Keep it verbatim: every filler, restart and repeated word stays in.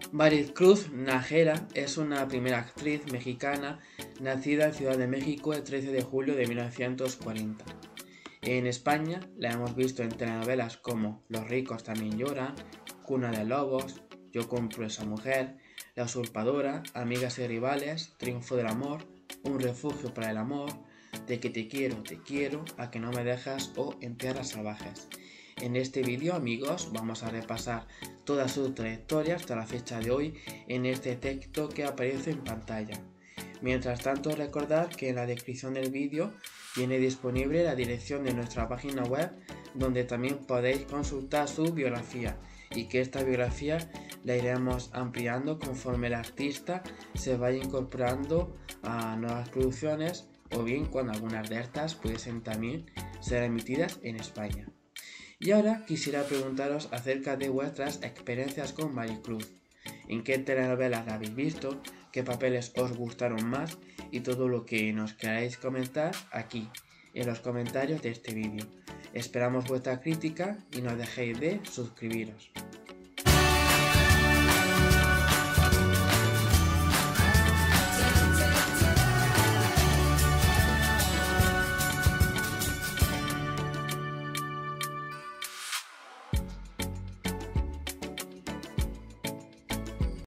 Maricruz Nájera es una primera actriz mexicana nacida en Ciudad de México el trece de julio de mil novecientos cuarenta. En España la hemos visto en telenovelas como Los ricos también lloran, Cuna de lobos, Yo compro esa mujer, La usurpadora, Amigas y rivales, Triunfo del amor, Un refugio para el amor, De que te quiero, te quiero, A que no me dejas o En tierras salvajes. En este vídeo, amigos, vamos a repasar toda su trayectoria hasta la fecha de hoy en este texto que aparece en pantalla. Mientras tanto, recordad que en la descripción del vídeo viene disponible la dirección de nuestra página web, donde también podéis consultar su biografía, y que esta biografía la iremos ampliando conforme el artista se vaya incorporando a nuevas producciones, o bien cuando algunas de estas pudiesen también ser emitidas en España. Y ahora quisiera preguntaros acerca de vuestras experiencias con Maricruz. ¿En qué telenovelas la habéis visto? ¿Qué papeles os gustaron más? Y todo lo que nos queráis comentar aquí, en los comentarios de este vídeo. Esperamos vuestra crítica y no dejéis de suscribiros.